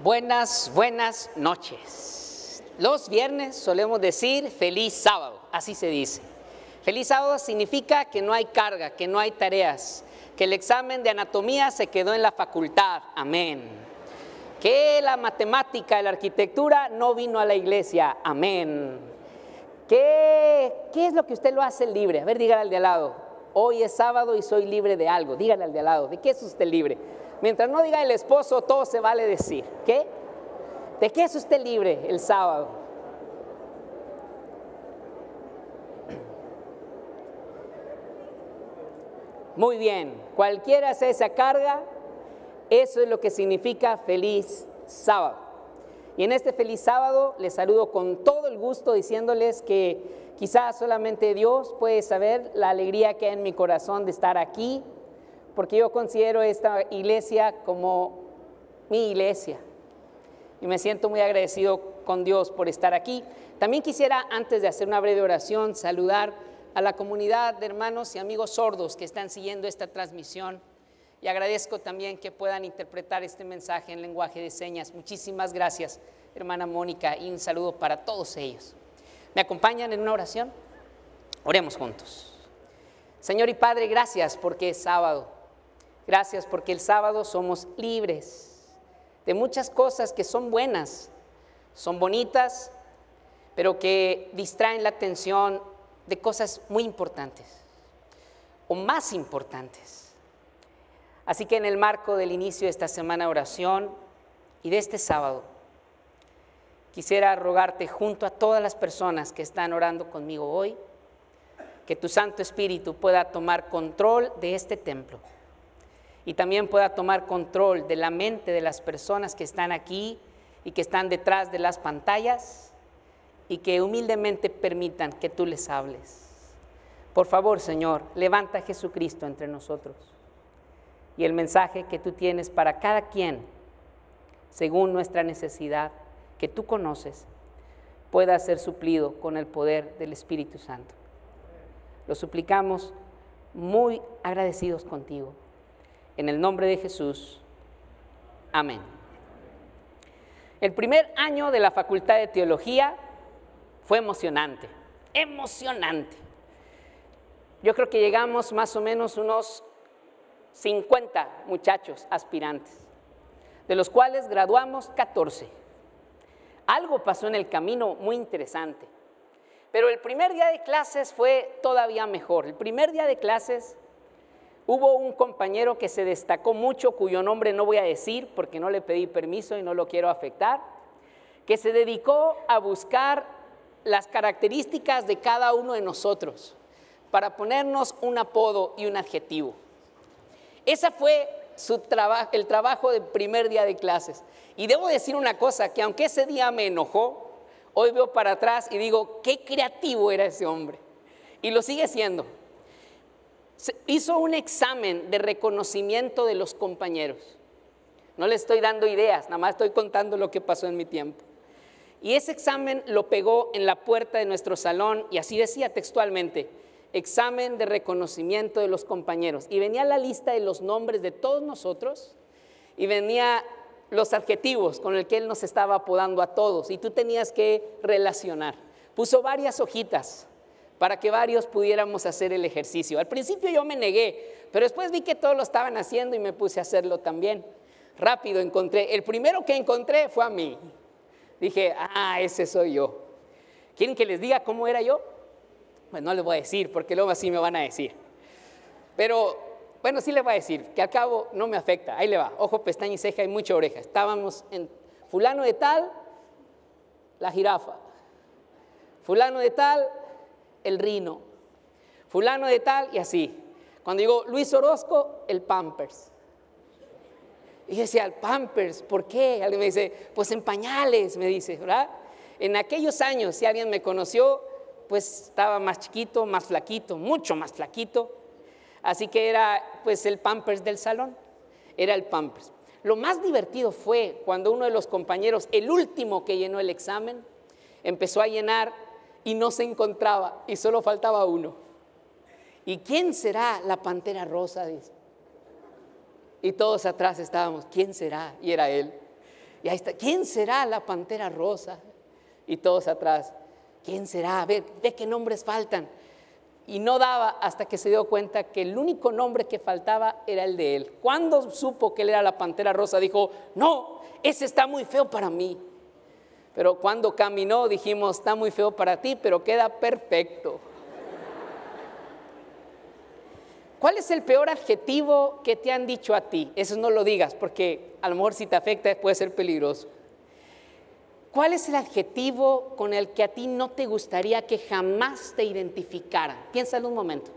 Buenas noches. Los viernes solemos decir feliz sábado, así se dice. Feliz sábado significa que no hay carga, que no hay tareas, que el examen de anatomía se quedó en la facultad, amén. Que la matemática, la arquitectura no vino a la iglesia, amén. ¿Qué es lo que usted lo hace libre? A ver, dígale al de al lado, hoy es sábado y soy libre de algo. Dígale al de al lado, ¿de qué es usted libre? Mientras no diga el esposo, todo se vale decir. ¿Qué? ¿De qué es usted libre el sábado? Muy bien, cualquiera sea esa carga, eso es lo que significa feliz sábado. Y en este feliz sábado les saludo con todo el gusto diciéndoles que quizás solamente Dios puede saber la alegría que hay en mi corazón de estar aquí, porque yo considero esta iglesia como mi iglesia y me siento muy agradecido con Dios por estar aquí. También quisiera, antes de hacer una breve oración, saludar a la comunidad de hermanos y amigos sordos que están siguiendo esta transmisión y agradezco también que puedan interpretar este mensaje en lenguaje de señas. Muchísimas gracias, hermana Mónica, y un saludo para todos ellos. ¿Me acompañan en una oración? Oremos juntos. Señor y Padre, gracias porque es sábado. Gracias porque el sábado somos libres de muchas cosas que son buenas, son bonitas, pero que distraen la atención de cosas muy importantes o más importantes. Así que en el marco del inicio de esta semana de oración y de este sábado, quisiera rogarte junto a todas las personas que están orando conmigo hoy, que tu Santo Espíritu pueda tomar control de este templo y también pueda tomar control de la mente de las personas que están aquí y que están detrás de las pantallas y que humildemente permitan que tú les hables. Por favor, Señor, levanta a Jesucristo entre nosotros y el mensaje que tú tienes para cada quien, según nuestra necesidad, que tú conoces, pueda ser suplido con el poder del Espíritu Santo. Lo suplicamos muy agradecidos contigo. En el nombre de Jesús, amén. El primer año de la Facultad de Teología fue emocionante, emocionante. Yo creo que llegamos más o menos unos 50 muchachos aspirantes, de los cuales graduamos 14. Algo pasó en el camino muy interesante, pero el primer día de clases fue todavía mejor. El primer día de clases hubo un compañero que se destacó mucho, cuyo nombre no voy a decir porque no le pedí permiso y no lo quiero afectar, que se dedicó a buscar las características de cada uno de nosotros para ponernos un apodo y un adjetivo. Ese fue el trabajo del primer día de clases. Y debo decir una cosa, que aunque ese día me enojó, hoy veo para atrás y digo, qué creativo era ese hombre. Y lo sigue siendo. Hizo un examen de reconocimiento de los compañeros. No le estoy dando ideas, nada más estoy contando lo que pasó en mi tiempo. Y ese examen lo pegó en la puerta de nuestro salón y así decía textualmente, examen de reconocimiento de los compañeros. Y venía la lista de los nombres de todos nosotros y venía los adjetivos con el que él nos estaba apodando a todos y tú tenías que relacionar. Puso varias hojitas para que varios pudiéramos hacer el ejercicio. Al principio yo me negué, pero después vi que todos lo estaban haciendo y me puse a hacerlo también. Rápido encontré, el primero que encontré fue a mí. Dije, ese soy yo. ¿Quieren que les diga cómo era yo? Pues no les voy a decir, porque luego así me van a decir. Pero, bueno, sí les voy a decir, que al cabo no me afecta. Ahí le va, ojo, pestaña y ceja y mucha oreja. Estábamos en fulano de tal, la jirafa. Fulano de tal, el rino. Fulano de tal, y así. Cuando digo Luis Orozco, el Pampers. Y yo decía, el Pampers, ¿por qué? Alguien me dice, pues en pañales, me dice, ¿verdad? En aquellos años, si alguien me conoció, pues estaba más chiquito, más flaquito, mucho más flaquito. Así que era pues el Pampers del salón, era el Pampers. Lo más divertido fue cuando uno de los compañeros, el último que llenó el examen, empezó a llenar y no se encontraba y solo faltaba uno. ¿Y quién será la pantera rosa? Dice. Y todos atrás estábamos, ¿quién será? Y era él. Y ahí está, ¿quién será la pantera rosa? Y todos atrás, ¿quién será? A ver, ve qué nombres faltan. Y no daba hasta que se dio cuenta que el único nombre que faltaba era el de él. Cuando supo que él era la pantera rosa, dijo, no, ese está muy feo para mí. Pero cuando caminó dijimos, está muy feo para ti, pero queda perfecto. ¿Cuál es el peor adjetivo que te han dicho a ti? Eso no lo digas, porque a lo mejor si te afecta puede ser peligroso. ¿Cuál es el adjetivo con el que a ti no te gustaría que jamás te identificaran? Piénsalo un momento.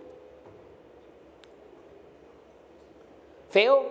¿Feo?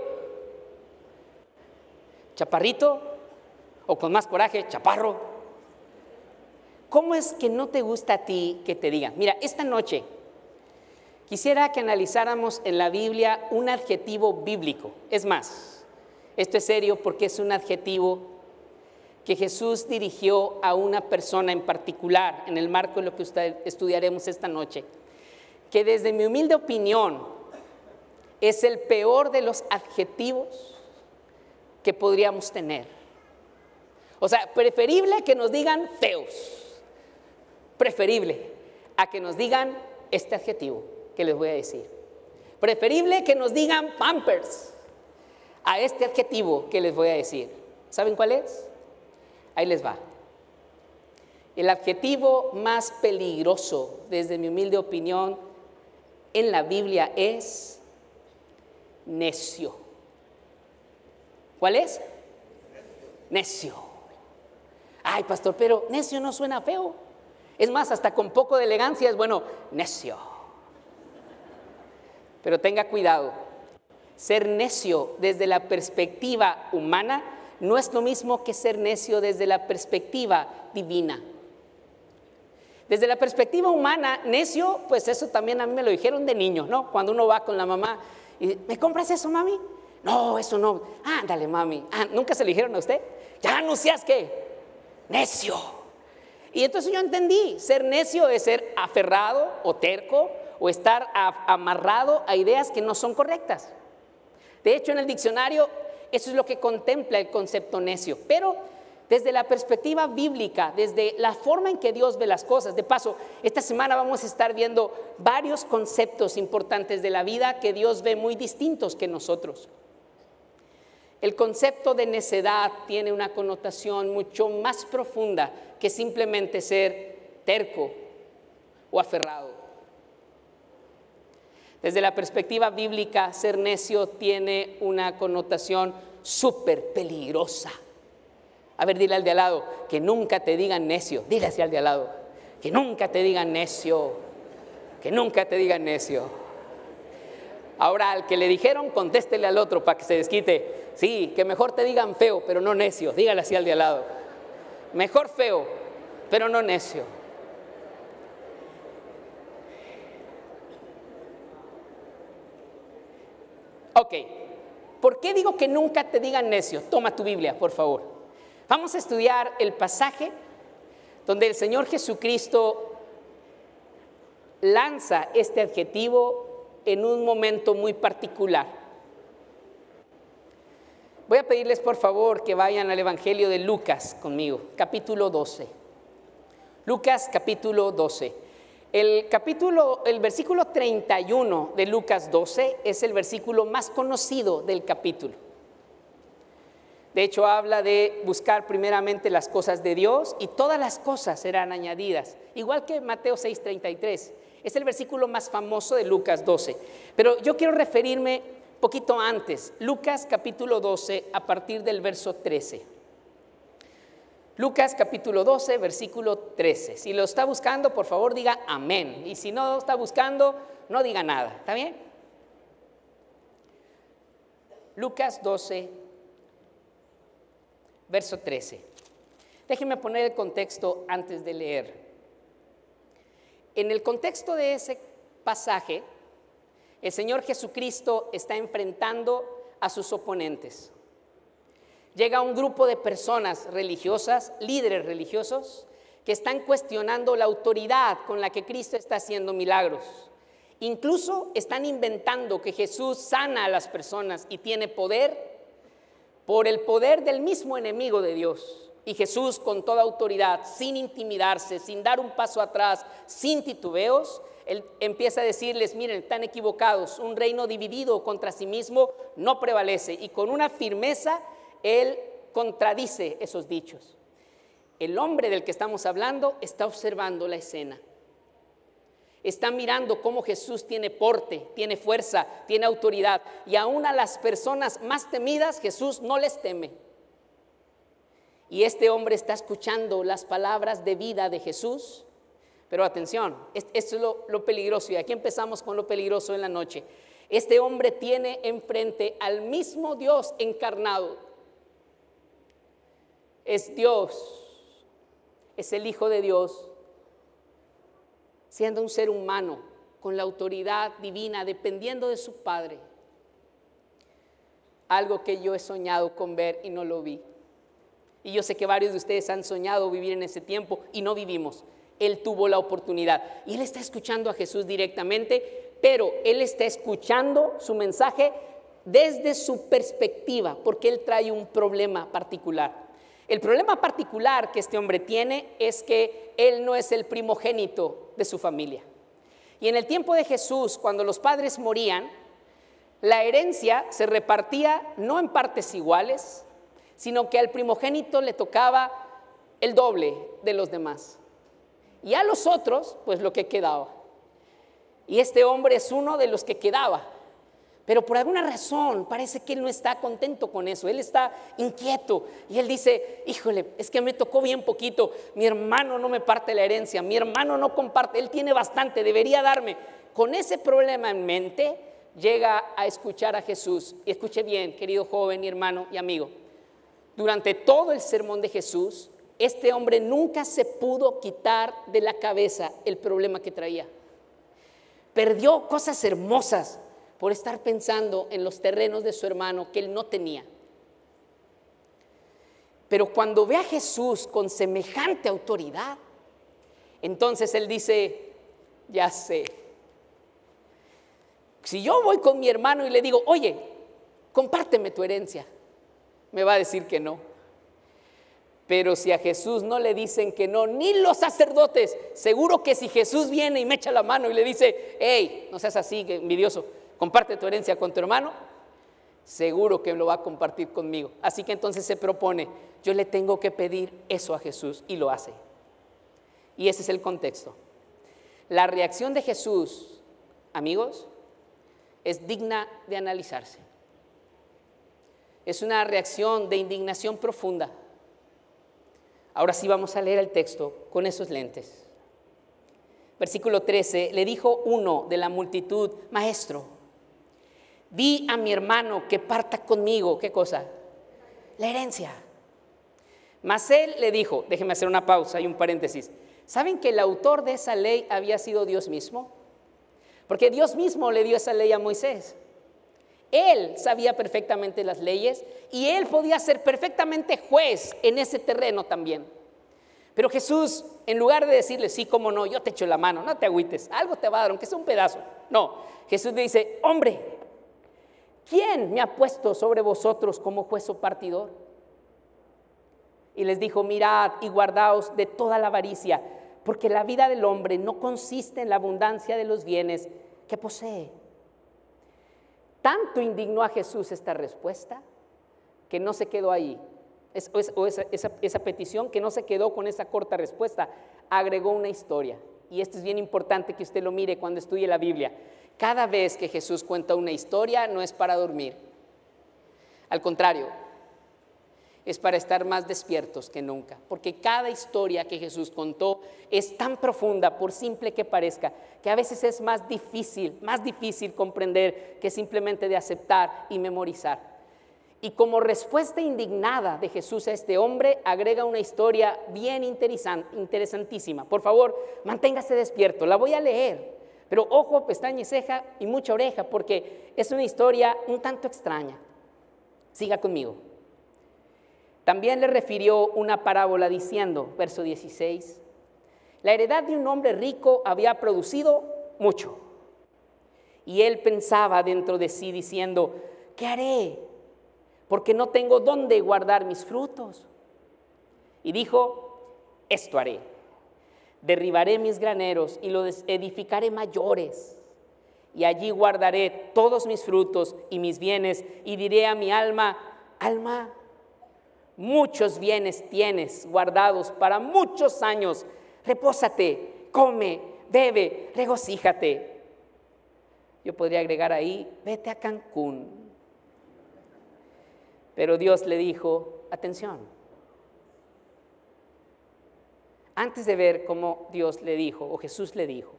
¿Chaparrito? O con más coraje, chaparro. ¿Cómo es que no te gusta a ti que te digan? Mira, esta noche quisiera que analizáramos en la Biblia un adjetivo bíblico. Es más, esto es serio porque es un adjetivo que Jesús dirigió a una persona en particular, en el marco de lo que estudiaremos esta noche, que desde mi humilde opinión es el peor de los adjetivos que podríamos tener. O sea, preferible que nos digan feos, preferible a que nos digan este adjetivo que les voy a decir. Preferible que nos digan Pampers a este adjetivo que les voy a decir. ¿Saben cuál es? Ahí les va. El adjetivo más peligroso, desde mi humilde opinión, en la Biblia es necio. ¿Cuál es? Necio. Ay, pastor, pero necio no suena feo. Es más, hasta con poco de elegancia es bueno, necio. Pero tenga cuidado. Ser necio desde la perspectiva humana no es lo mismo que ser necio desde la perspectiva divina. Desde la perspectiva humana, necio, pues eso también a mí me lo dijeron de niño, ¿no? Cuando uno va con la mamá y ¿me compras eso, mami? No, eso no. Ándale, mami. ¿Nunca se lo dijeron a usted? Ya no seas ¿qué? Necio. Y entonces yo entendí, ser necio es ser aferrado o terco o estar amarrado a ideas que no son correctas. De hecho, en el diccionario eso es lo que contempla el concepto necio, pero desde la perspectiva bíblica, desde la forma en que Dios ve las cosas. De paso, esta semana vamos a estar viendo varios conceptos importantes de la vida que Dios ve muy distintos que nosotros. El concepto de necedad tiene una connotación mucho más profunda que simplemente ser terco o aferrado. Desde la perspectiva bíblica, ser necio tiene una connotación súper peligrosa. A ver, dile al de al lado, que nunca te digan necio. Dile así al de al lado, que nunca te digan necio, que nunca te digan necio. Ahora, al que le dijeron, contéstele al otro para que se desquite. Sí, que mejor te digan feo, pero no necio. Dígale así al de al lado. Mejor feo, pero no necio. Ok, ¿por qué digo que nunca te digan necio? Toma tu Biblia, por favor. Vamos a estudiar el pasaje donde el Señor Jesucristo lanza este adjetivo en un momento muy particular. Voy a pedirles por favor que vayan al Evangelio de Lucas conmigo, capítulo 12. Lucas capítulo 12. El versículo 31 de Lucas 12 es el versículo más conocido del capítulo. De hecho, habla de buscar primeramente las cosas de Dios y todas las cosas serán añadidas, igual que Mateo 6:33. Es el versículo más famoso de Lucas 12. Pero yo quiero referirme poquito antes, Lucas capítulo 12 a partir del verso 13. Lucas capítulo 12, versículo 13. Si lo está buscando, por favor diga amén. Y si no está buscando, no diga nada. ¿Está bien? Lucas 12, verso 13. Déjenme poner el contexto antes de leer. En el contexto de ese pasaje, el Señor Jesucristo está enfrentando a sus oponentes. Llega un grupo de personas religiosas, líderes religiosos, que están cuestionando la autoridad con la que Cristo está haciendo milagros. Incluso están inventando que Jesús sana a las personas y tiene poder por el poder del mismo enemigo de Dios. Y Jesús, con toda autoridad, sin intimidarse, sin dar un paso atrás, sin titubeos, Él empieza a decirles: miren, están equivocados, un reino dividido contra sí mismo no prevalece. Y con una firmeza Él contradice esos dichos. El hombre del que estamos hablando está observando la escena. Está mirando cómo Jesús tiene porte, tiene fuerza, tiene autoridad. Y aún a las personas más temidas, Jesús no les teme. Y este hombre está escuchando las palabras de vida de Jesús. Pero atención, esto es lo peligroso. Y aquí empezamos con lo peligroso en la noche. Este hombre tiene enfrente al mismo Dios encarnado. Es Dios, es el Hijo de Dios, siendo un ser humano con la autoridad divina, dependiendo de su Padre. Algo que yo he soñado con ver y no lo vi. Y yo sé que varios de ustedes han soñado vivir en ese tiempo y no vivimos. Él tuvo la oportunidad y él está escuchando a Jesús directamente, pero él está escuchando su mensaje desde su perspectiva, porque él trae un problema particular. El problema particular que este hombre tiene es que él no es el primogénito de su familia. Y en el tiempo de Jesús, cuando los padres morían, la herencia se repartía no en partes iguales, sino que al primogénito le tocaba el doble de los demás. Y a los otros, pues lo que quedaba. Y este hombre es uno de los que quedaba. Pero por alguna razón parece que él no está contento con eso. Él está inquieto. Y él dice: híjole, es que me tocó bien poquito. Mi hermano no me parte la herencia. Mi hermano no comparte. Él tiene bastante, debería darme. Con ese problema en mente, llega a escuchar a Jesús. Y escuche bien, querido joven y hermano y amigo. Durante todo el sermón de Jesús, este hombre nunca se pudo quitar de la cabeza el problema que traía. Perdió cosas hermosas por estar pensando en los terrenos de su hermano que él no tenía. Pero cuando ve a Jesús con semejante autoridad, entonces él dice: ya sé. Si yo voy con mi hermano y le digo: oye, compárteme tu herencia, me va a decir que no. Pero si a Jesús no le dicen que no, ni los sacerdotes, seguro que si Jesús viene y me echa la mano y le dice: hey, no seas así, que envidioso, comparte tu herencia con tu hermano, seguro que lo va a compartir conmigo. Así que entonces se propone: yo le tengo que pedir eso a Jesús, y lo hace. Y ese es el contexto. La reacción de Jesús, amigos, es digna de analizarse. Es una reacción de indignación profunda. Ahora sí vamos a leer el texto con esos lentes. Versículo 13, le dijo uno de la multitud: maestro, di a mi hermano que parta conmigo. ¿Qué cosa? La herencia. Mas él le dijo, déjenme hacer una pausa y un paréntesis. ¿Saben que el autor de esa ley había sido Dios mismo? Porque Dios mismo le dio esa ley a Moisés. Él sabía perfectamente las leyes y él podía ser perfectamente juez en ese terreno también. Pero Jesús, en lugar de decirle: sí, cómo no, yo te echo la mano, no te agüites, algo te va a dar, aunque sea un pedazo. No, Jesús le dice: hombre, ¿quién me ha puesto sobre vosotros como juez o partidor? Y les dijo: mirad y guardaos de toda la avaricia, porque la vida del hombre no consiste en la abundancia de los bienes que posee. Tanto indignó a Jesús esta respuesta que no se quedó ahí, esa petición, que no se quedó con esa corta respuesta, agregó una historia. Y esto es bien importante que usted lo mire cuando estudie la Biblia. Cada vez que Jesús cuenta una historia, no es para dormir. Al contrario, es para estar más despiertos que nunca, porque cada historia que Jesús contó es tan profunda, por simple que parezca, que a veces es más difícil comprender que simplemente de aceptar y memorizar. Y como respuesta indignada de Jesús a este hombre, agrega una historia bien interesantísima. Por favor, manténgase despierto, la voy a leer, pero ojo, pestaña y ceja y mucha oreja, porque es una historia un tanto extraña. Siga conmigo. También le refirió una parábola diciendo, verso 16, la heredad de un hombre rico había producido mucho. Y él pensaba dentro de sí diciendo: ¿qué haré? porque no tengo dónde guardar mis frutos. Y dijo, esto haré, derribaré mis graneros y los edificaré mayores, y allí guardaré todos mis frutos y mis bienes, y diré a mi alma, alma, muchos bienes tienes guardados para muchos años, repósate, come, bebe, regocíjate. Yo podría agregar ahí, vete a Cancún. Pero Dios le dijo, atención, antes de ver cómo Dios le dijo, o Jesús le dijo,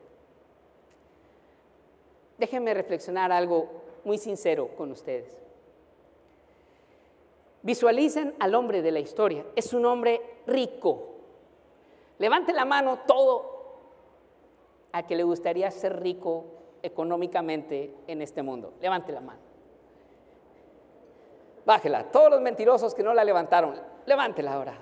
déjenme reflexionar algo muy sincero con ustedes. Visualicen al hombre de la historia, es un hombre rico. Levante la mano todo a que le gustaría ser rico económicamente en este mundo. Levante la mano. Bájela. Todos los mentirosos que no la levantaron, levántela ahora.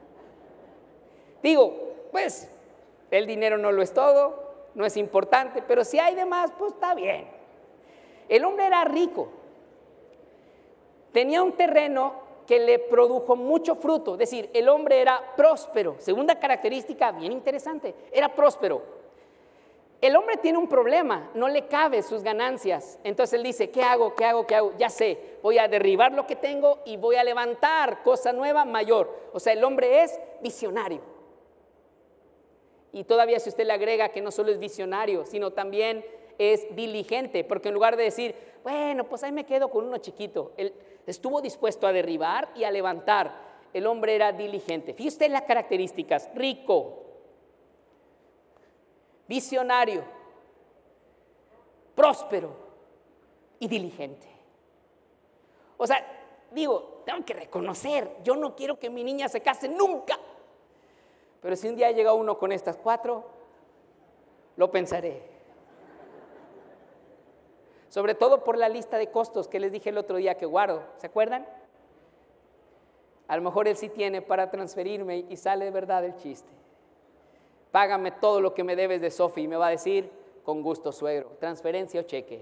Digo, pues, el dinero no lo es todo, no es importante, pero si hay de más, pues está bien. El hombre era rico. Tenía un terreno que le produjo mucho fruto, es decir, el hombre era próspero. Segunda característica bien interesante, era próspero. El hombre tiene un problema, no le cabe sus ganancias. Entonces él dice, ¿qué hago? ¿Qué hago? ¿Qué hago? Ya sé, voy a derribar lo que tengo y voy a levantar cosa nueva, mayor. O sea, el hombre es visionario. Y todavía si usted le agrega que no solo es visionario, sino también es diligente, porque en lugar de decir, bueno, pues ahí me quedo con uno chiquito, él estuvo dispuesto a derribar y a levantar. El hombre era diligente. Fíjese usted las características, rico, visionario, próspero y diligente. O sea, digo, tengo que reconocer, yo no quiero que mi niña se case nunca, pero si un día llega uno con estas 4, lo pensaré. Sobre todo por la lista de costos que les dije el otro día que guardo, ¿se acuerdan? A lo mejor él sí tiene para transferirme y sale de verdad el chiste. Págame todo lo que me debes de Sofi, y me va a decir, con gusto suegro, transferencia o cheque.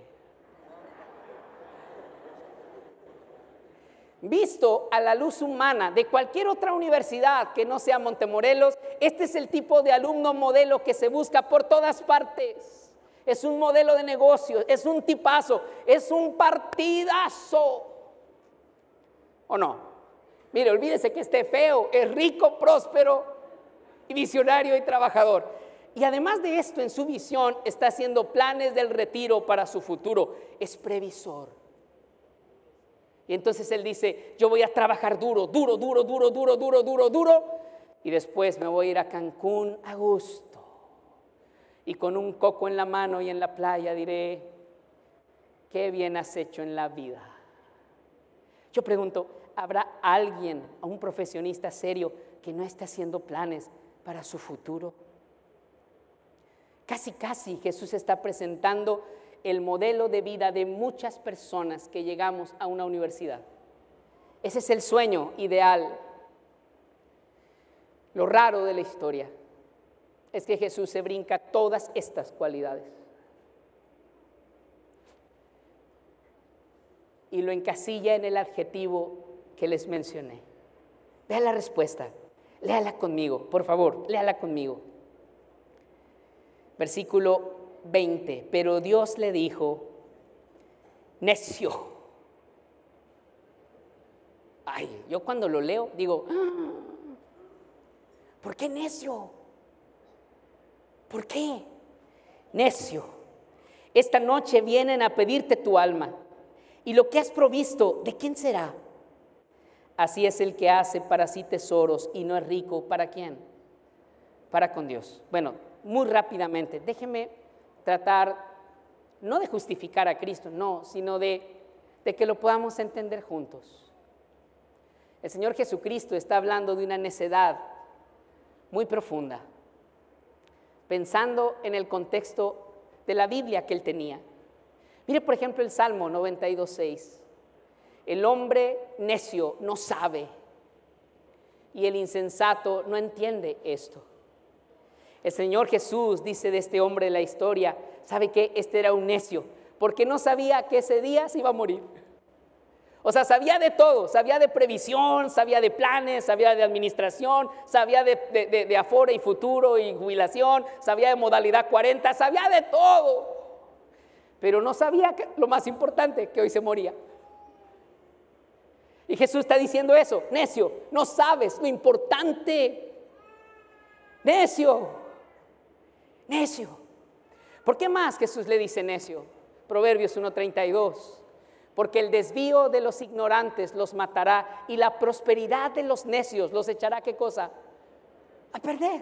Visto a la luz humana de cualquier otra universidad que no sea Montemorelos, este es el tipo de alumno modelo que se busca por todas partes. Es un modelo de negocio, es un tipazo, es un partidazo. ¿O no? Mire, olvídese que esté feo, es rico, próspero y visionario y trabajador. Y además de esto, en su visión está haciendo planes del retiro para su futuro. Es previsor. Y entonces él dice, yo voy a trabajar duro, y después me voy a ir a Cancún a gusto. Y con un coco en la mano y en la playa diré, qué bien has hecho en la vida. Yo pregunto, ¿habrá alguien, un profesionista serio, que no esté haciendo planes para su futuro? Casi Jesús está presentando el modelo de vida de muchas personas que llegamos a una universidad. Ese es el sueño ideal. Lo raro de la historia es que Jesús se brinca todas estas cualidades y lo encasilla en el adjetivo que les mencioné. Vea la respuesta, léala conmigo, por favor, léala conmigo. Versículo 20, pero Dios le dijo, necio. Ay, yo cuando lo leo digo, ¿por qué necio? ¿Por qué? Necio, esta noche vienen a pedirte tu alma, y lo que has provisto, ¿de quién será? Así es el que hace para sí tesoros y no es rico, ¿para quién? Para con Dios. Bueno, muy rápidamente, déjeme tratar, no de justificar a Cristo, no, sino de que lo podamos entender juntos. El Señor Jesucristo está hablando de una necedad muy profunda, pensando en el contexto de la Biblia que él tenía. Mire, por ejemplo, el Salmo 92:6. El hombre necio no sabe y el insensato no entiende esto. El Señor Jesús dice de este hombre de la historia, ¿sabe qué? Este era un necio, porque no sabía que ese día se iba a morir. O sea, sabía de todo, sabía de previsión, sabía de planes, sabía de administración, sabía de afore y futuro y jubilación, sabía de modalidad 40, sabía de todo. Pero no sabía lo más importante, que hoy se moría. Y Jesús está diciendo eso: necio, no sabes lo importante. Necio, necio. ¿Por qué más Jesús le dice necio? Proverbios 1:32. Porque el desvío de los ignorantes los matará y la prosperidad de los necios los echará, ¿qué cosa? A perder.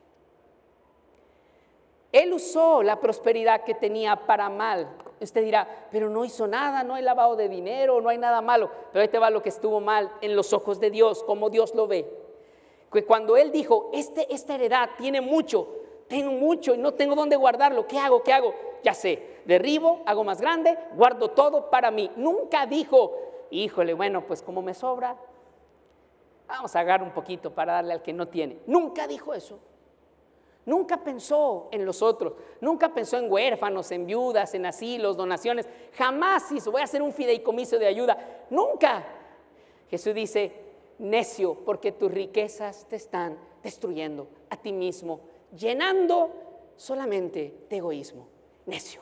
Él usó la prosperidad que tenía para mal. Usted dirá, pero no hizo nada, no hay lavado de dinero, no hay nada malo. Pero ahí te va lo que estuvo mal en los ojos de Dios, como Dios lo ve. Que cuando Él dijo, esta heredad tiene mucho, tengo mucho y no tengo dónde guardarlo, ¿qué hago? ¿Qué hago? Ya sé, derribo, hago más grande, guardo todo para mí. Nunca dijo, híjole, bueno, pues como me sobra, vamos a agarrar un poquito para darle al que no tiene. Nunca dijo eso. Nunca pensó en los otros, nunca pensó en huérfanos, en viudas, en asilos, donaciones. Jamás hizo, voy a hacer un fideicomiso de ayuda. Nunca. Jesús dice, necio, porque tus riquezas te están destruyendo a ti mismo, llenando solamente de egoísmo. Necio.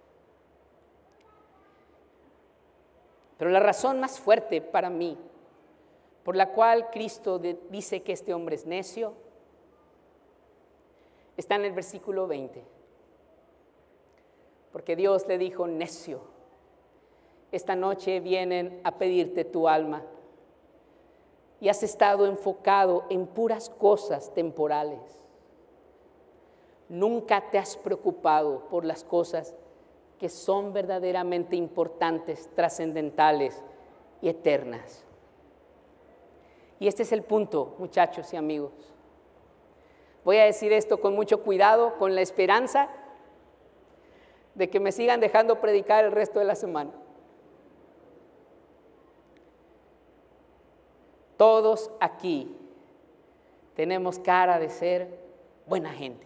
Pero la razón más fuerte para mí, por la cual Cristo dice que este hombre es necio, está en el versículo 20. Porque Dios le dijo, necio, esta noche vienen a pedirte tu alma y has estado enfocado en puras cosas temporales. Nunca te has preocupado por las cosas que son verdaderamente importantes, trascendentales y eternas. Y este es el punto, muchachos y amigos. Voy a decir esto con mucho cuidado, con la esperanza de que me sigan dejando predicar el resto de la semana. Todos aquí tenemos cara de ser buena gente,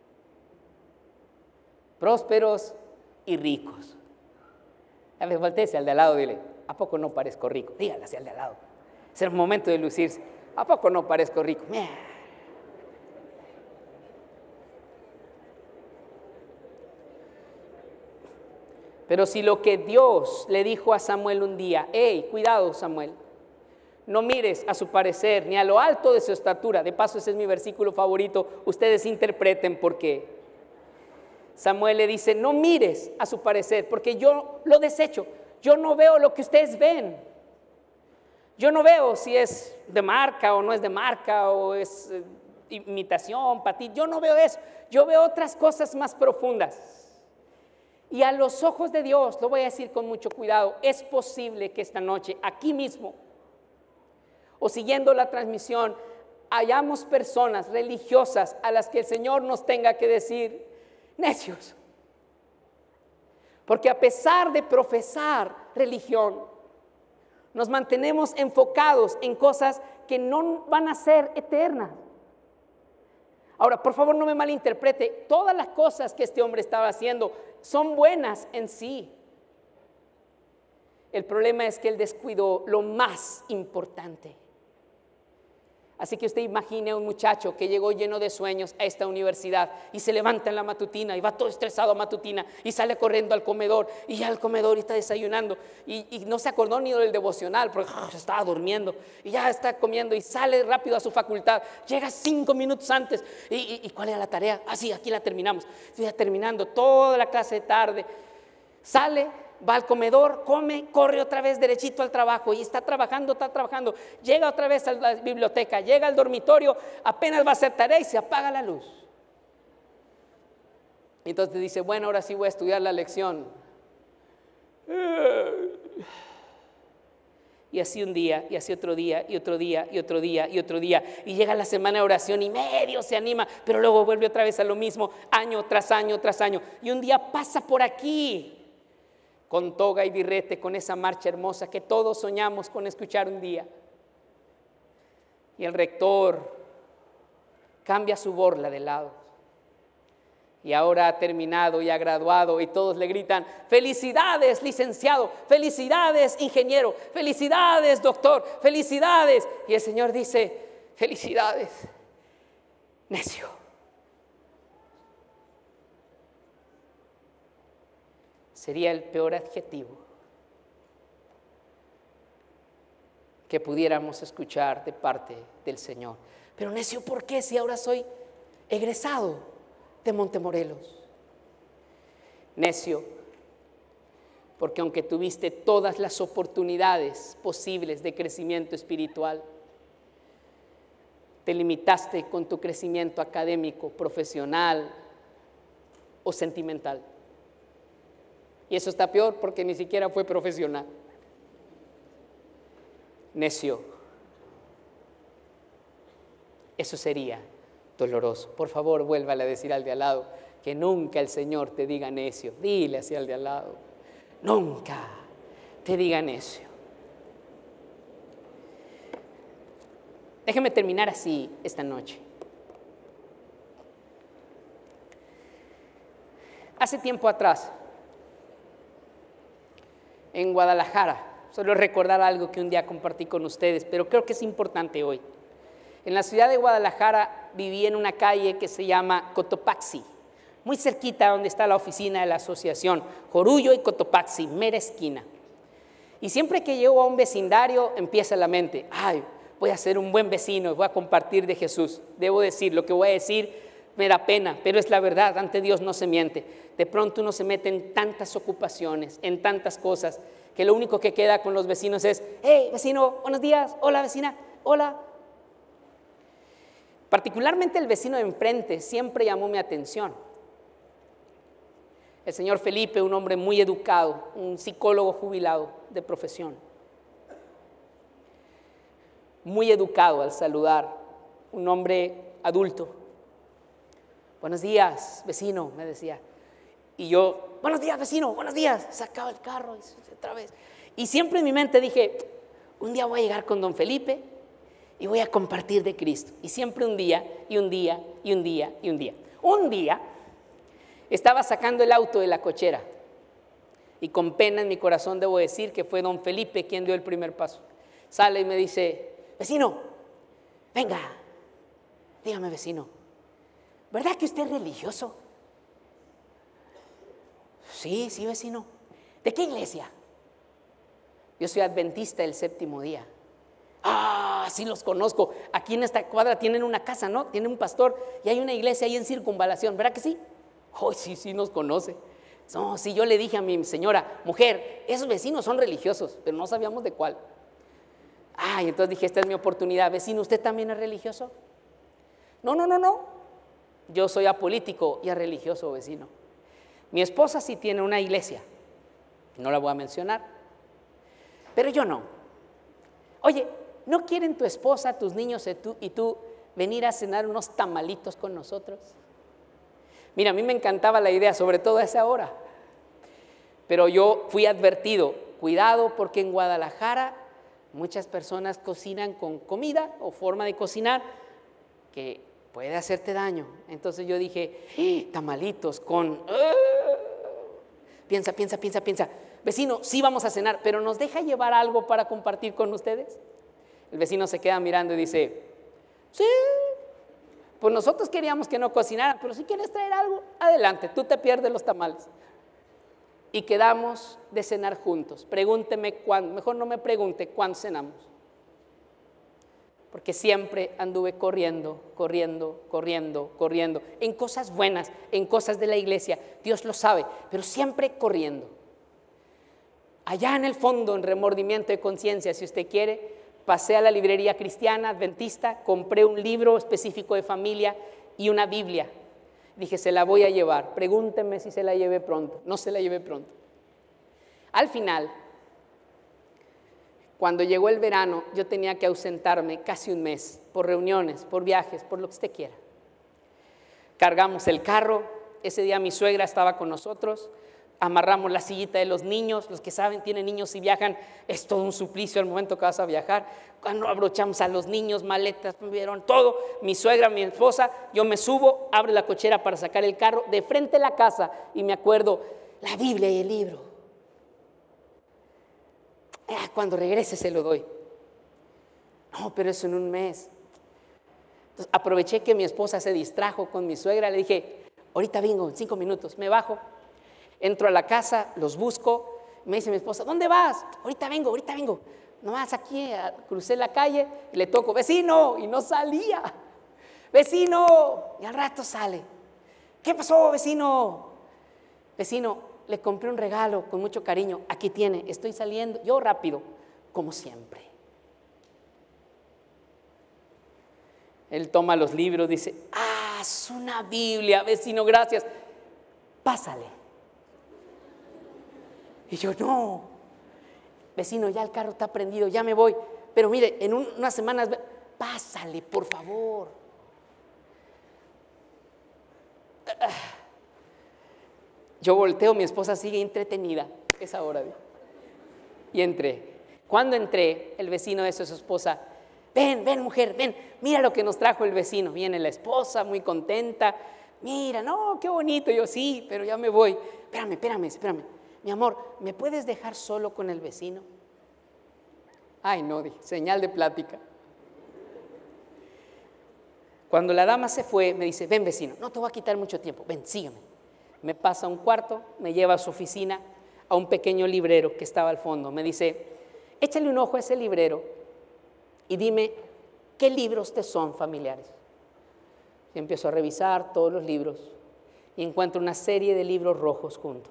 prósperos y ricos. A ver, voltéese al de al lado, dile, ¿a poco no parezco rico? Dígale hacia el de al lado. Es el momento de lucirse. ¿A poco no parezco rico? Pero si lo que Dios le dijo a Samuel un día, hey, cuidado Samuel, no mires a su parecer ni a lo alto de su estatura. De paso, ese es mi versículo favorito, ustedes interpreten por qué. Samuel le dice, no mires a su parecer, porque yo lo desecho. Yo no veo lo que ustedes ven. Yo no veo si es de marca o no es de marca, o es imitación, patín. Yo no veo eso. Yo veo otras cosas más profundas. Y a los ojos de Dios, lo voy a decir con mucho cuidado, es posible que esta noche, aquí mismo, o siguiendo la transmisión, hayamos personas religiosas a las que el Señor nos tenga que decir, necios. Porque a pesar de profesar religión, nos mantenemos enfocados en cosas que no van a ser eternas. Ahora, por favor, no me malinterprete, todas las cosas que este hombre estaba haciendo son buenas en sí. El problema es que él descuidó lo más importante. Así que usted imagine a un muchacho que llegó lleno de sueños a esta universidad y se levanta en la matutina y va todo estresado a matutina y sale corriendo al comedor y ya al comedor y está desayunando y no se acordó ni del devocional porque estaba durmiendo y ya está comiendo y sale rápido a su facultad, llega 5 minutos antes y ¿cuál era la tarea? Sí, aquí la terminamos, ya terminando toda la clase de tarde, sale, va al comedor, come, corre otra vez derechito al trabajo y está trabajando, llega otra vez a la biblioteca, llega al dormitorio, apenas va a hacer tarea y se apaga la luz. Y entonces dice, bueno, ahora sí voy a estudiar la lección. Y así un día, y así otro día, y otro día, y otro día, y otro día. Y llega la semana de oración y medio se anima, pero luego vuelve otra vez a lo mismo, año tras año tras año. Y un día pasa por aquí, con toga y birrete, con esa marcha hermosa que todos soñamos con escuchar un día. Y el rector cambia su borla de lado y ahora ha terminado y ha graduado y todos le gritan: felicidades, licenciado, felicidades, ingeniero, felicidades, doctor, felicidades. Y el Señor dice: felicidades, necio. Sería el peor adjetivo que pudiéramos escuchar de parte del Señor. Pero necio, ¿por qué? Si ahora soy egresado de Montemorelos. Necio, porque aunque tuviste todas las oportunidades posibles de crecimiento espiritual, te limitaste con tu crecimiento académico, profesional o sentimental. Y eso está peor porque ni siquiera fue profesional. Necio. Eso sería doloroso. Por favor, vuélvale a decir al de al lado que nunca el Señor te diga necio. Dile así al de al lado: nunca te diga necio. Déjeme terminar así esta noche. Hace tiempo atrás, en Guadalajara, solo recordar algo que un día compartí con ustedes, pero creo que es importante hoy. En la ciudad de Guadalajara viví en una calle que se llama Cotopaxi, muy cerquita donde está la oficina de la asociación, Jorullo y Cotopaxi, mera esquina. Y siempre que llego a un vecindario empieza la mente: ay, voy a ser un buen vecino y voy a compartir de Jesús. Debo decir, lo que voy a decir me da pena, pero es la verdad, ante Dios no se miente. De pronto uno se mete en tantas ocupaciones, en tantas cosas, que lo único que queda con los vecinos es: hey, vecino, buenos días, hola vecina, hola. Particularmente el vecino de enfrente siempre llamó mi atención. El señor Felipe, un hombre muy educado, un psicólogo jubilado de profesión. Muy educado al saludar, un hombre adulto. Buenos días, vecino, me decía. Y yo: buenos días, vecino, buenos días. Sacaba el carro y otra vez. Y siempre en mi mente dije: un día voy a llegar con don Felipe y voy a compartir de Cristo. Y siempre un día, y un día, y un día, y un día. Un día estaba sacando el auto de la cochera y con pena en mi corazón debo decir que fue don Felipe quien dio el primer paso. Sale y me dice: vecino, venga, dígame vecino, ¿verdad que usted es religioso? Sí, sí vecino. ¿De qué iglesia? Yo soy adventista del séptimo día. Ah, sí los conozco. Aquí en esta cuadra tienen una casa, ¿no? Tienen un pastor y hay una iglesia ahí en Circunvalación, ¿verdad que sí? Oh, sí, sí nos conoce. No, sí, yo le dije a mi señora: mujer, esos vecinos son religiosos, pero no sabíamos de cuál. Y entonces dije: esta es mi oportunidad. Vecino, ¿usted también es religioso? No. Yo soy apolítico y religioso, vecino. Mi esposa sí tiene una iglesia, no la voy a mencionar, pero yo no. Oye, ¿no quieren tu esposa, tus niños y tú venir a cenar unos tamalitos con nosotros? Mira, a mí me encantaba la idea, sobre todo a esa hora. Pero yo fui advertido: cuidado, porque en Guadalajara muchas personas cocinan con comida o forma de cocinar que puede hacerte daño. Entonces yo dije: tamalitos con... Piensa. Vecino, sí vamos a cenar, pero ¿nos deja llevar algo para compartir con ustedes? El vecino se queda mirando y dice: sí, pues nosotros queríamos que no cocinaran, pero si quieres traer algo, adelante, tú te pierdes los tamales. Y quedamos de cenar juntos. Pregúnteme cuándo, mejor no me pregunte cuándo cenamos. Porque siempre anduve corriendo, en cosas buenas, en cosas de la iglesia, Dios lo sabe, pero siempre corriendo. Allá en el fondo, en remordimiento de conciencia, si usted quiere, pasé a la librería cristiana adventista, compré un libro específico de familia y una Biblia. Dije: se la voy a llevar, pregúnteme si se la llevé pronto. No se la llevé pronto. Al final, cuando llegó el verano, yo tenía que ausentarme casi un mes por reuniones, por viajes, por lo que usted quiera. Cargamos el carro. Ese día mi suegra estaba con nosotros. amarramos la sillita de los niños. Los que saben, tienen niños y viajan, es todo un suplicio al momento que vas a viajar. Cuando abrochamos a los niños, maletas, vieron todo. Mi suegra, mi esposa, yo me subo, abro la cochera para sacar el carro de frente a la casa y me acuerdo, la Biblia y el libro. Cuando regrese se lo doy. No, pero eso en un mes. Entonces aproveché que mi esposa se distrajo con mi suegra. Le dije, ahorita vengo, en 5 minutos. Me bajo, entro a la casa, los busco. Me dice mi esposa, ¿dónde vas? Ahorita vengo. Nomás aquí, crucé la calle y le toco, vecino, y no salía. Vecino, y al rato sale. ¿Qué pasó, vecino? Vecino, le compré un regalo con mucho cariño. Aquí tiene, estoy saliendo. Yo rápido, como siempre. Él toma los libros, dice, es una Biblia, vecino, gracias. Pásale. Y yo, no. Vecino, ya el carro está prendido, ya me voy. Pero mire, en unas semanas, pásale, por favor. Yo volteo, mi esposa sigue entretenida, esa hora. Y entré. Cuando entré, el vecino de su esposa, ven mujer, ven, mira lo que nos trajo el vecino. Viene la esposa muy contenta, mira, no, qué bonito. Yo, sí, pero ya me voy. Espérame. Mi amor, ¿me puedes dejar solo con el vecino? Ay, no, dije, señal de plática. Cuando la dama se fue, me dice, ven vecino, no te voy a quitar mucho tiempo, ven, sígueme. Me pasa a un cuarto, me lleva a su oficina, a un pequeño librero que estaba al fondo. Me dice, échale un ojo a ese librero y dime, ¿qué libros te son familiares? Y empiezo a revisar todos los libros y encuentro una serie de libros rojos juntos.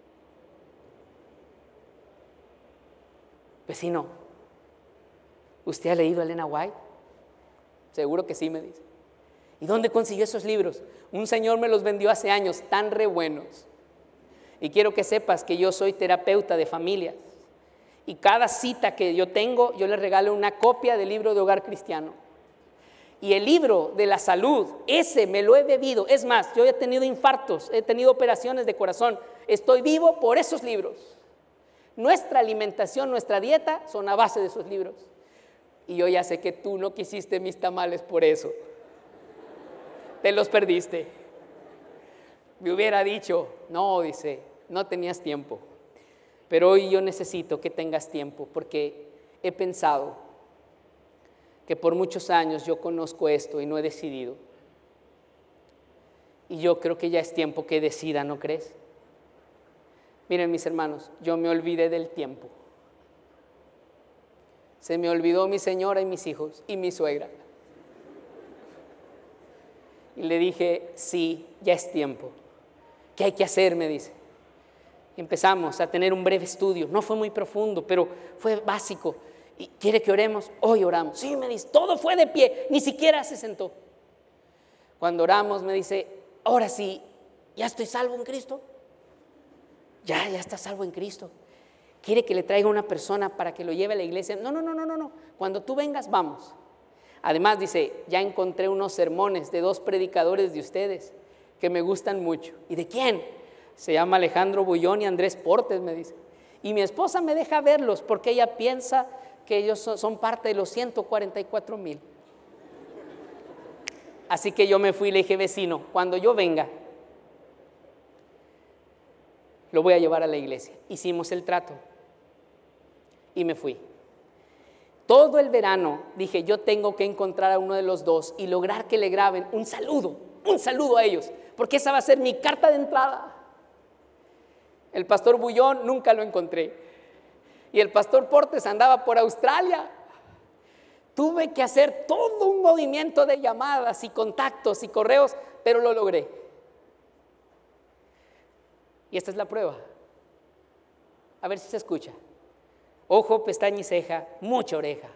Vecino, ¿usted ha leído a Elena White? Seguro que sí, me dice. ¿Y dónde consiguió esos libros? Un señor me los vendió hace años, tan re buenos. Y quiero que sepas que yo soy terapeuta de familias. Y cada cita que yo tengo, yo le regalo una copia del libro de Hogar Cristiano. Y el libro de la salud, ese me lo he bebido. Es más, yo he tenido infartos, he tenido operaciones de corazón. Estoy vivo por esos libros. Nuestra alimentación, nuestra dieta son a base de esos libros. Y yo ya sé que tú no quisiste mis tamales por eso. Te los perdiste. Me hubiera dicho, no, dice, no tenías tiempo. Pero hoy yo necesito que tengas tiempo porque he pensado que por muchos años yo conozco esto y no he decidido. Y yo creo que ya es tiempo que decida, ¿no crees? Miren, mis hermanos, yo me olvidé del tiempo. Se me olvidó mi señora y mis hijos y mi suegra. Y le dije, sí, ya es tiempo. ¿Qué hay que hacer?, me dice. Y empezamos a tener un breve estudio. No fue muy profundo, pero fue básico. ¿Y quiere que oremos? Hoy oramos. Sí, me dice, todo fue de pie, ni siquiera se sentó. Cuando oramos me dice, ahora sí, ¿ya estoy salvo en Cristo? Ya está salvo en Cristo. ¿Quiere que le traiga una persona para que lo lleve a la iglesia? No. Cuando tú vengas, vamos. Además dice, ya encontré unos sermones de 2 predicadores de ustedes que me gustan mucho. ¿Y de quién? Se llama Alejandro Bullón y Andrés Portes, me dice. Y mi esposa me deja verlos porque ella piensa que ellos son parte de los 144,000. Así que yo me fui y le dije, vecino, cuando yo venga, lo voy a llevar a la iglesia. Hicimos el trato y me fui. Todo el verano dije, yo tengo que encontrar a uno de los dos y lograr que le graben un saludo a ellos, porque esa va a ser mi carta de entrada. El pastor Bullón nunca lo encontré y el pastor Portes andaba por Australia. Tuve que hacer todo un movimiento de llamadas y contactos y correos, pero lo logré. Y esta es la prueba. A ver si se escucha. Ojo, pestaña y ceja, mucha oreja.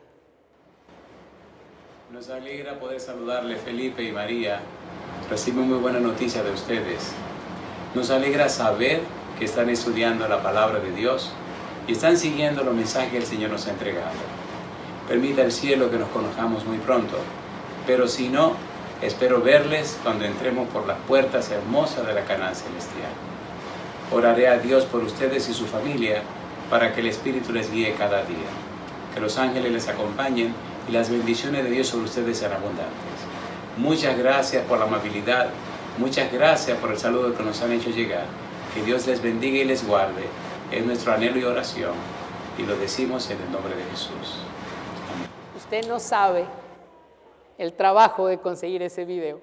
Nos alegra poder saludarle, Felipe y María. Recibo muy buena noticia de ustedes. Nos alegra saber que están estudiando la palabra de Dios y están siguiendo los mensajes que el Señor nos ha entregado. Permita el cielo que nos conozcamos muy pronto, pero si no, espero verles cuando entremos por las puertas hermosas de la Canaán celestial. Oraré a Dios por ustedes y su familia para que el Espíritu les guíe cada día. Que los ángeles les acompañen y las bendiciones de Dios sobre ustedes sean abundantes. Muchas gracias por la amabilidad, muchas gracias por el saludo que nos han hecho llegar. Que Dios les bendiga y les guarde. Es nuestro anhelo y oración y lo decimos en el nombre de Jesús. Amén. Usted no sabe el trabajo de conseguir ese video.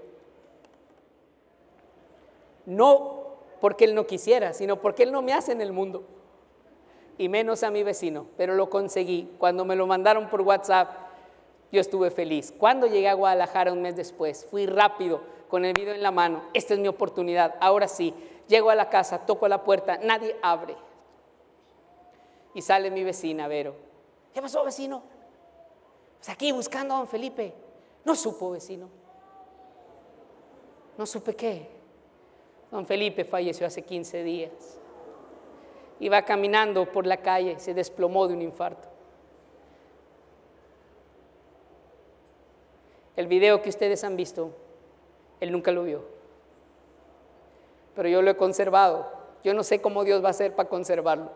No porque él no quisiera, sino porque él no me hace en el mundo. Y menos a mi vecino, pero lo conseguí. Cuando me lo mandaron por WhatsApp, yo estuve feliz. Cuando llegué a Guadalajara un mes después, fui rápido con el video en la mano. Esta es mi oportunidad, ahora sí. Llego a la casa, toco la puerta, nadie abre. Y sale mi vecina, Vero. ¿Qué pasó, vecino? Pues aquí buscando a don Felipe. No supo, vecino. No supe qué. Don Felipe falleció hace 15 días. Iba caminando por la calle y se desplomó de un infarto. El video que ustedes han visto, él nunca lo vio. Pero yo lo he conservado. Yo no sé cómo Dios va a hacer para conservarlo.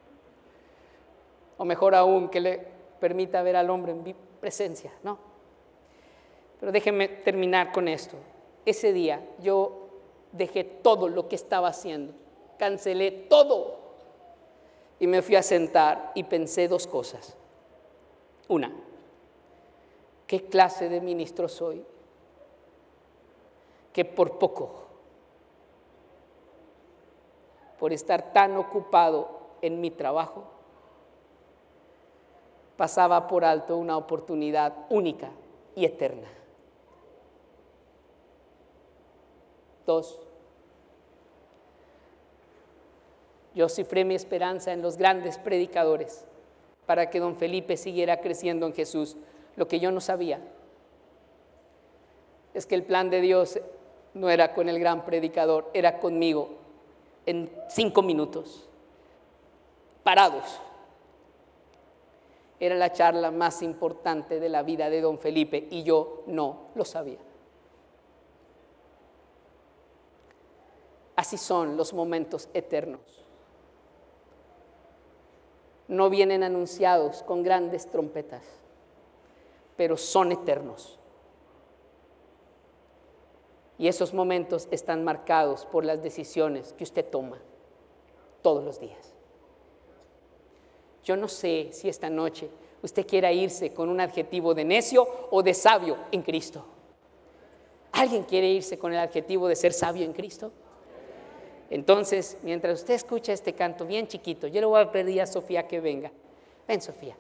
O mejor aún, que le permita ver al hombre en mi presencia, ¿no? Pero déjenme terminar con esto. Ese día yo dejé todo lo que estaba haciendo. Cancelé todo. Y me fui a sentar y pensé dos cosas. Una, ¿qué clase de ministro soy? Que por poco, por estar tan ocupado en mi trabajo, pasaba por alto una oportunidad única y eterna. Dos, yo cifré mi esperanza en los grandes predicadores para que don Felipe siguiera creciendo en Jesús. Lo que yo no sabía es que el plan de Dios no era con el gran predicador, era conmigo en 5 minutos, parados. Era la charla más importante de la vida de don Felipe y yo no lo sabía. Así son los momentos eternos. No vienen anunciados con grandes trompetas, pero son eternos. Y esos momentos están marcados por las decisiones que usted toma todos los días. Yo no sé si esta noche usted quiera irse con un adjetivo de necio o de sabio en Cristo. ¿Alguien quiere irse con el adjetivo de ser sabio en Cristo? Entonces, mientras usted escucha este canto bien chiquito, yo le voy a pedir a Sofía que venga. Ven, Sofía.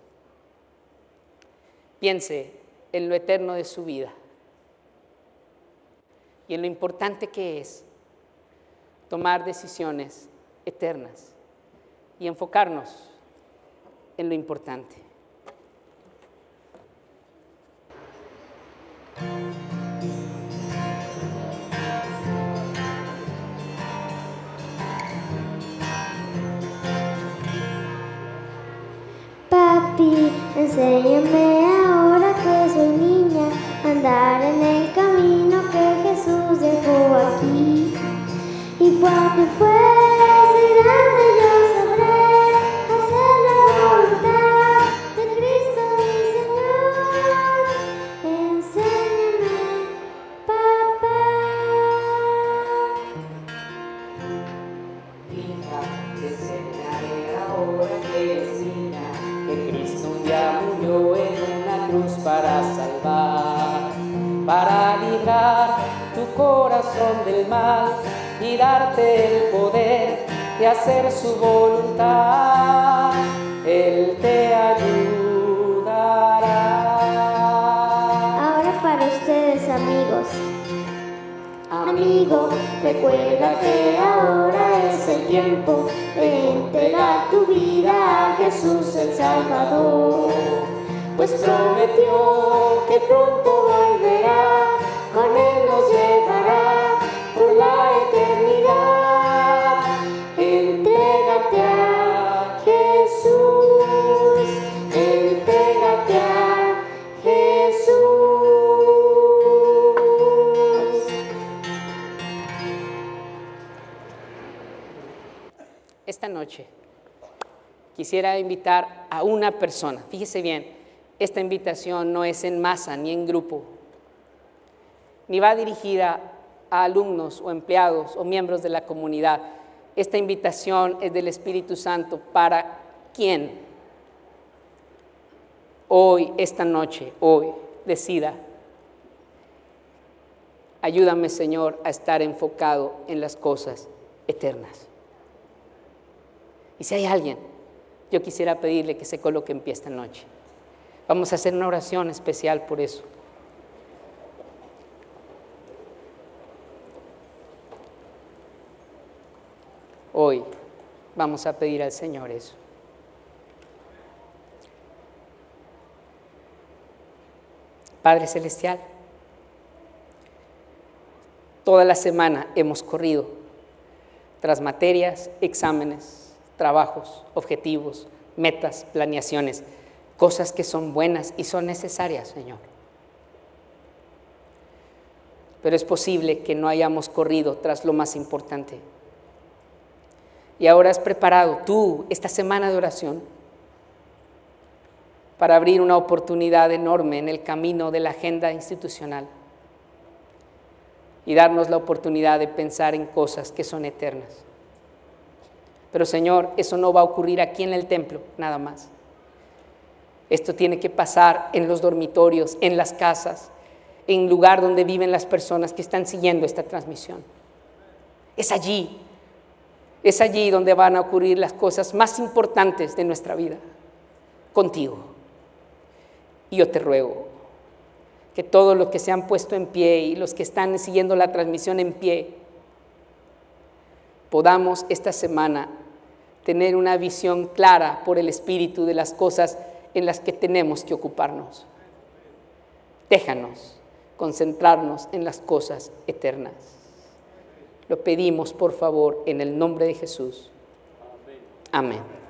Piense en lo eterno de su vida y en lo importante que es tomar decisiones eternas y enfocarnos en lo importante. Papi, enséñame ahora que soy niña, andar en el camino que Jesús dejó aquí. Y cuando fuese grande yo sabré hacer la voluntad de Cristo mi Señor. Enséñame, papá. Hija, te enseñaré ahora que es niña, que Cristo ya murió en una cruz para salvar, para librar tu corazón del mal y darte el poder de hacer su voluntad. Él te ayudará. Ahora para ustedes, amigos. Amigo, recuerda que ahora es el tiempo de entregar tu vida a Jesús el Salvador. Pues prometió que pronto volverá, con Él nos llevará por la eternidad. Entrégate a Jesús, entrégate a Jesús. noche quisiera invitar a una persona. Fíjese bien, esta invitación no es en masa ni en grupo, ni va dirigida a alumnos o empleados o miembros de la comunidad. Esta invitación es del Espíritu Santo para quien hoy, esta noche, hoy, decida: ayúdame, Señor, a estar enfocado en las cosas eternas. Y si hay alguien, yo quisiera pedirle que se coloque en pie esta noche. Vamos a hacer una oración especial por eso. Hoy vamos a pedir al Señor eso. Padre Celestial, toda la semana hemos corrido tras materias, exámenes, trabajos, objetivos, metas, planeaciones, cosas que son buenas y son necesarias, Señor. Pero es posible que no hayamos corrido tras lo más importante. Y ahora has preparado tú esta semana de oración para abrir una oportunidad enorme en el camino de la agenda institucional y darnos la oportunidad de pensar en cosas que son eternas. Pero, Señor, eso no va a ocurrir aquí en el templo, nada más. Esto tiene que pasar en los dormitorios, en las casas, en el lugar donde viven las personas que están siguiendo esta transmisión. Es allí donde van a ocurrir las cosas más importantes de nuestra vida, contigo. Y yo te ruego que todos los que se han puesto en pie y los que están siguiendo la transmisión en pie, podamos esta semana tener una visión clara por el Espíritu de las cosas en las que tenemos que ocuparnos. Déjanos concentrarnos en las cosas eternas. Lo pedimos, por favor, en el nombre de Jesús. Amén.